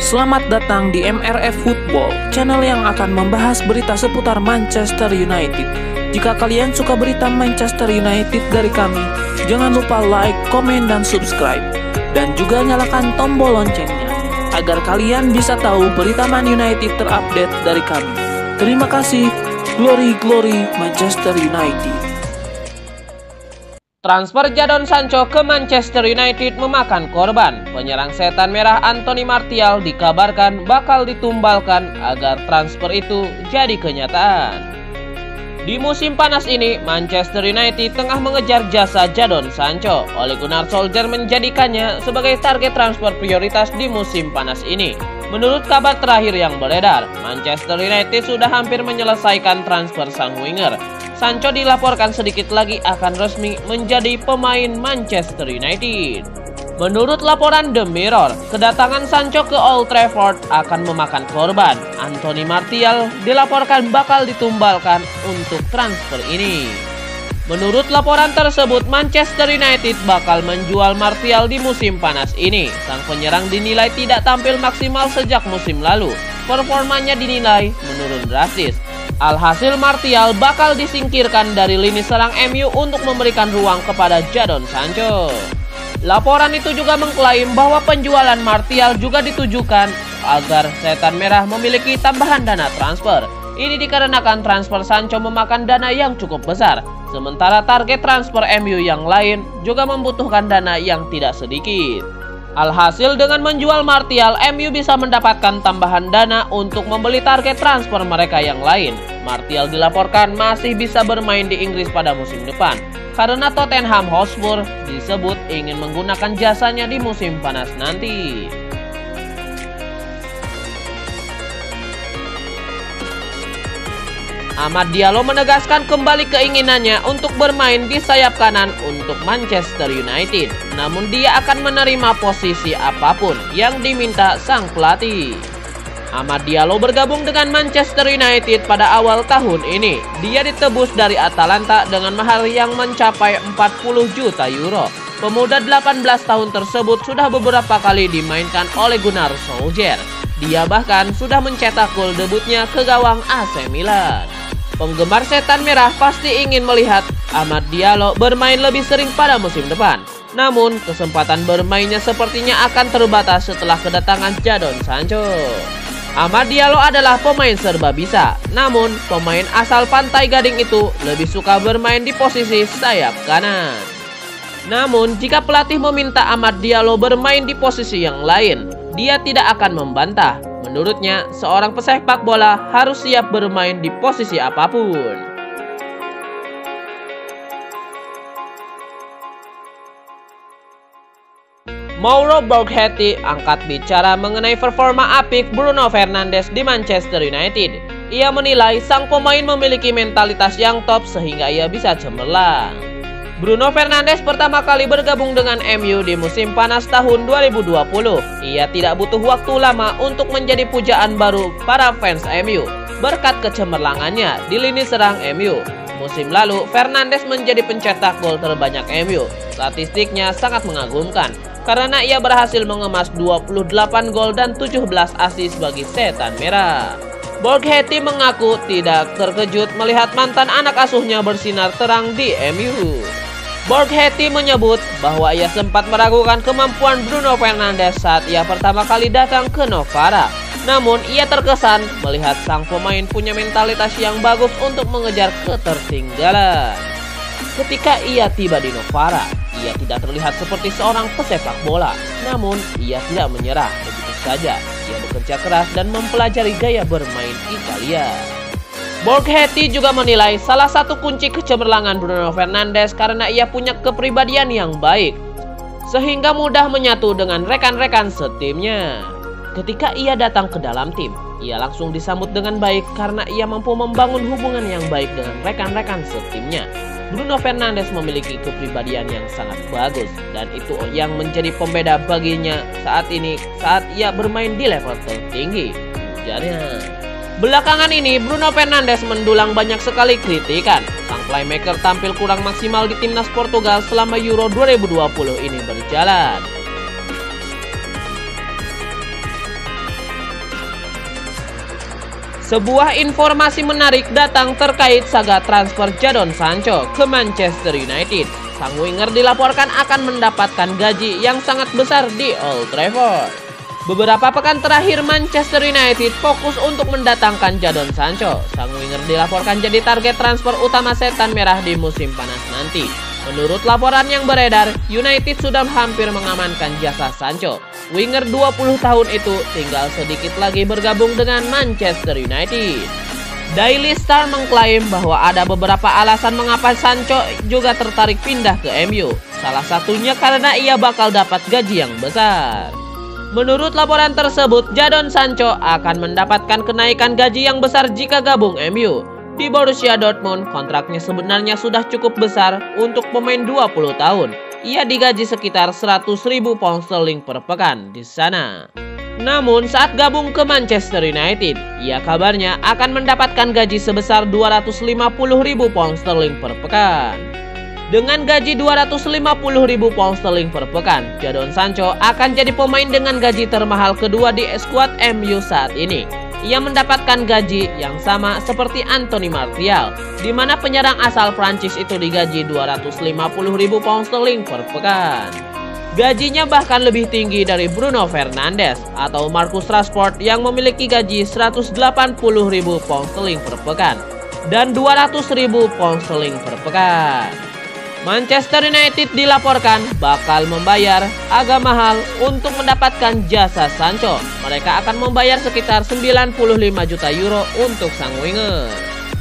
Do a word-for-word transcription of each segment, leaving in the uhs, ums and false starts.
Selamat datang di M R F Football, channel yang akan membahas berita seputar Manchester United. Jika kalian suka berita Manchester United dari kami, jangan lupa like, komen, dan subscribe. Dan juga nyalakan tombol loncengnya, agar kalian bisa tahu berita Man United terupdate dari kami. Terima kasih, glory glory Manchester United. Transfer Jadon Sancho ke Manchester United memakan korban. Penyerang setan merah Anthony Martial dikabarkan bakal ditumbalkan agar transfer itu jadi kenyataan. Di musim panas ini, Manchester United tengah mengejar jasa Jadon Sancho. Ole Gunnar Solskjaer menjadikannya sebagai target transfer prioritas di musim panas ini. Menurut kabar terakhir yang beredar, Manchester United sudah hampir menyelesaikan transfer sang winger. Sancho dilaporkan sedikit lagi akan resmi menjadi pemain Manchester United. Menurut laporan The Mirror, kedatangan Sancho ke Old Trafford akan memakan korban. Anthony Martial dilaporkan bakal ditumbalkan untuk transfer ini. Menurut laporan tersebut, Manchester United bakal menjual Martial di musim panas ini. Sang penyerang dinilai tidak tampil maksimal sejak musim lalu. Performanya dinilai menurun drastis. Alhasil Martial bakal disingkirkan dari lini serang M U untuk memberikan ruang kepada Jadon Sancho. Laporan itu juga mengklaim bahwa penjualan Martial juga ditujukan agar setan merah memiliki tambahan dana transfer. Ini dikarenakan transfer Sancho memakan dana yang cukup besar, sementara target transfer M U yang lain juga membutuhkan dana yang tidak sedikit. Alhasil dengan menjual Martial, M U bisa mendapatkan tambahan dana untuk membeli target transfer mereka yang lain. Martial dilaporkan masih bisa bermain di Inggris pada musim depan, karena Tottenham Hotspur disebut ingin menggunakan jasanya di musim panas nanti. Amad Diallo menegaskan kembali keinginannya untuk bermain di sayap kanan untuk Manchester United. Namun dia akan menerima posisi apapun yang diminta sang pelatih. Amad Diallo bergabung dengan Manchester United pada awal tahun ini. Dia ditebus dari Atalanta dengan mahar yang mencapai empat puluh juta euro. Pemuda delapan belas tahun tersebut sudah beberapa kali dimainkan oleh Gunnar Solskjaer. Dia bahkan sudah mencetak gol debutnya ke gawang A C Milan. Penggemar setan merah pasti ingin melihat Amad Diallo bermain lebih sering pada musim depan. Namun, kesempatan bermainnya sepertinya akan terbatas setelah kedatangan Jadon Sancho. Amad Diallo adalah pemain serba bisa. Namun, pemain asal Pantai Gading itu lebih suka bermain di posisi sayap kanan. Namun, jika pelatih meminta Amad Diallo bermain di posisi yang lain, dia tidak akan membantah. Menurutnya, seorang pesepak bola harus siap bermain di posisi apapun. Mauro Borghetti angkat bicara mengenai performa apik Bruno Fernandes di Manchester United. Ia menilai sang pemain memiliki mentalitas yang top sehingga ia bisa cemerlang. Bruno Fernandes pertama kali bergabung dengan M U di musim panas tahun dua ribu dua puluh. Ia tidak butuh waktu lama untuk menjadi pujaan baru para fans M U berkat kecemerlangannya di lini serang M U. Musim lalu, Fernandes menjadi pencetak gol terbanyak M U. Statistiknya sangat mengagumkan karena ia berhasil mengemas dua puluh delapan gol dan tujuh belas assist bagi setan merah. Borghetti mengaku tidak terkejut melihat mantan anak asuhnya bersinar terang di M U. Borghetti menyebut bahwa ia sempat meragukan kemampuan Bruno Fernandes saat ia pertama kali datang ke Novara. Namun ia terkesan melihat sang pemain punya mentalitas yang bagus untuk mengejar ketertinggalan. Ketika ia tiba di Novara, ia tidak terlihat seperti seorang pesepak bola. Namun ia tidak menyerah begitu saja. Ia bekerja keras dan mempelajari gaya bermain Italia. Borghetti juga menilai salah satu kunci kecemerlangan Bruno Fernandes karena ia punya kepribadian yang baik, sehingga mudah menyatu dengan rekan-rekan setimnya. Ketika ia datang ke dalam tim, ia langsung disambut dengan baik karena ia mampu membangun hubungan yang baik dengan rekan-rekan setimnya. Bruno Fernandes memiliki kepribadian yang sangat bagus dan itu yang menjadi pembeda baginya saat ini saat ia bermain di level tertinggi, ujarnya. Belakangan ini, Bruno Fernandes mendulang banyak sekali kritikan. Sang playmaker tampil kurang maksimal di timnas Portugal selama Euro dua ribu dua puluh ini berjalan. Sebuah informasi menarik datang terkait saga transfer Jadon Sancho ke Manchester United. Sang winger dilaporkan akan mendapatkan gaji yang sangat besar di Old Trafford. Beberapa pekan terakhir Manchester United fokus untuk mendatangkan Jadon Sancho. Sang winger dilaporkan jadi target transfer utama setan merah di musim panas nanti. Menurut laporan yang beredar, United sudah hampir mengamankan jasa Sancho. Winger dua puluh tahun itu tinggal sedikit lagi bergabung dengan Manchester United. Daily Star mengklaim bahwa ada beberapa alasan mengapa Sancho juga tertarik pindah ke M U. Salah satunya karena ia bakal dapat gaji yang besar. Menurut laporan tersebut, Jadon Sancho akan mendapatkan kenaikan gaji yang besar jika gabung M U. Di Borussia Dortmund, kontraknya sebenarnya sudah cukup besar untuk pemain dua puluh tahun. Ia digaji sekitar seratus ribu pound sterling per pekan di sana. Namun saat gabung ke Manchester United, ia kabarnya akan mendapatkan gaji sebesar dua ratus lima puluh ribu pound sterling per pekan. Dengan gaji dua ratus lima puluh ribu pound sterling per pekan, Jadon Sancho akan jadi pemain dengan gaji termahal kedua di skuad M U saat ini. Ia mendapatkan gaji yang sama seperti Anthony Martial, di mana penyerang asal Prancis itu digaji dua ratus lima puluh ribu pound sterling per pekan. Gajinya bahkan lebih tinggi dari Bruno Fernandes atau Marcus Rashford yang memiliki gaji seratus delapan puluh ribu pound sterling per pekan dan dua ratus ribu pound sterling per pekan. Manchester United dilaporkan bakal membayar agak mahal untuk mendapatkan jasa Sancho. Mereka akan membayar sekitar sembilan puluh lima juta euro untuk sang winger.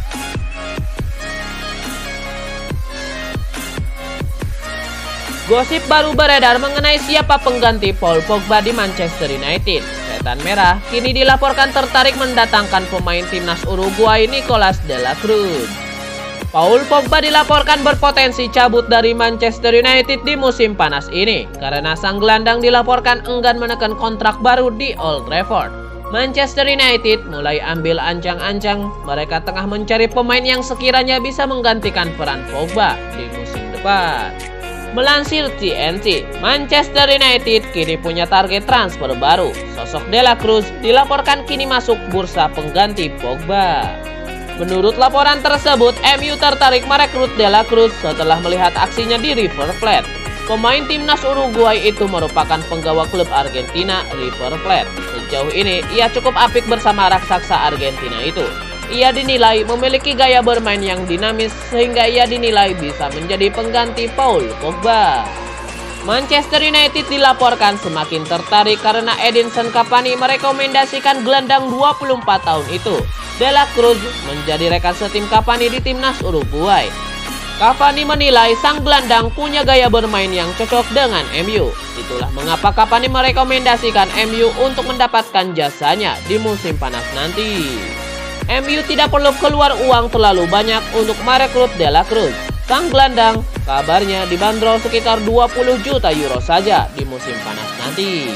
Gosip baru beredar mengenai siapa pengganti Paul Pogba di Manchester United. Setan Merah kini dilaporkan tertarik mendatangkan pemain timnas Uruguay Nicolas de la Cruz. Paul Pogba dilaporkan berpotensi cabut dari Manchester United di musim panas ini karena sang gelandang dilaporkan enggan menekan kontrak baru di Old Trafford. Manchester United mulai ambil ancang-ancang mereka tengah mencari pemain yang sekiranya bisa menggantikan peran Pogba di musim depan. Melansir T N T, Manchester United kini punya target transfer baru. Sosok De La Cruz dilaporkan kini masuk bursa pengganti Pogba. Menurut laporan tersebut, M U tertarik merekrut De La Cruz setelah melihat aksinya di River Plate. Pemain timnas Uruguay itu merupakan penggawa klub Argentina, River Plate. Sejauh ini, ia cukup apik bersama raksasa Argentina itu. Ia dinilai memiliki gaya bermain yang dinamis sehingga ia dinilai bisa menjadi pengganti Paul Pogba. Manchester United dilaporkan semakin tertarik karena Edinson Cavani merekomendasikan gelandang dua puluh empat tahun itu. De La Cruz menjadi rekan setim Cavani di timnas Uruguay. Cavani menilai sang gelandang punya gaya bermain yang cocok dengan M U. Itulah mengapa Cavani merekomendasikan M U untuk mendapatkan jasanya di musim panas nanti. M U tidak perlu keluar uang terlalu banyak untuk merekrut De La Cruz. Sang gelandang kabarnya dibanderol sekitar dua puluh juta euro saja di musim panas nanti.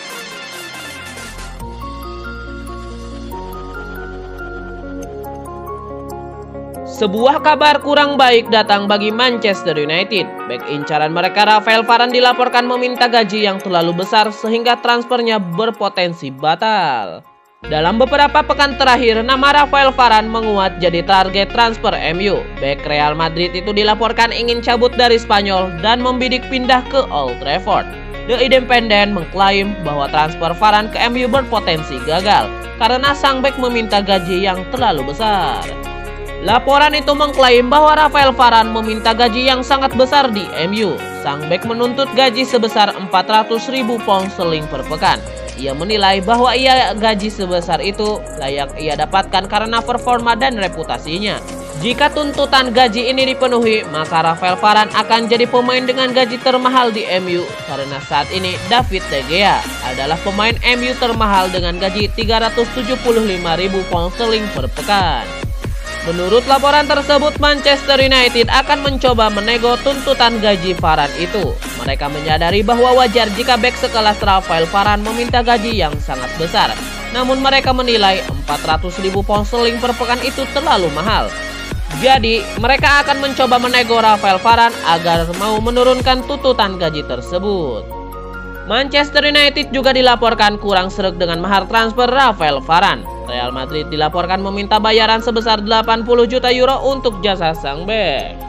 Sebuah kabar kurang baik datang bagi Manchester United. Bek incaran mereka Rafael Varane dilaporkan meminta gaji yang terlalu besar sehingga transfernya berpotensi batal. Dalam beberapa pekan terakhir, nama Rafael Varane menguat jadi target transfer M U. Bek Real Madrid itu dilaporkan ingin cabut dari Spanyol dan membidik pindah ke Old Trafford. The Independent mengklaim bahwa transfer Varane ke M U berpotensi gagal karena sang bek meminta gaji yang terlalu besar. Laporan itu mengklaim bahwa Rafael Varane meminta gaji yang sangat besar di M U. Sang bek menuntut gaji sebesar empat ratus ribu pound sterling per pekan. Ia menilai bahwa ia gaji sebesar itu layak ia dapatkan karena performa dan reputasinya. Jika tuntutan gaji ini dipenuhi, maka Rafael Varane akan jadi pemain dengan gaji termahal di M U karena saat ini David De Gea adalah pemain M U termahal dengan gaji tiga ratus tujuh puluh lima ribu pound sterling per pekan. Menurut laporan tersebut, Manchester United akan mencoba menego tuntutan gaji Varane itu. Mereka menyadari bahwa wajar jika bek sekelas Rafael Varane meminta gaji yang sangat besar. Namun mereka menilai empat ratus ribu pound sterling per pekan itu terlalu mahal. Jadi, mereka akan mencoba menego Rafael Varane agar mau menurunkan tuntutan gaji tersebut. Manchester United juga dilaporkan kurang sreg dengan mahar transfer Rafael Varane. Real Madrid dilaporkan meminta bayaran sebesar delapan puluh juta euro untuk jasa sang bek.